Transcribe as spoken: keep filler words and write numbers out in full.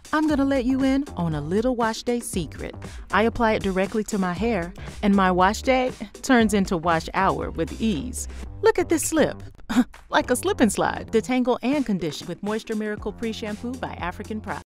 I'm gonna let you in on a little wash day secret. I apply it directly to my hair, and my wash day turns into wash hour with ease. Look at this slip. Like a slip and slide. Detangle and condition with Moisture Miracle Pre-Shampoo by African Pride.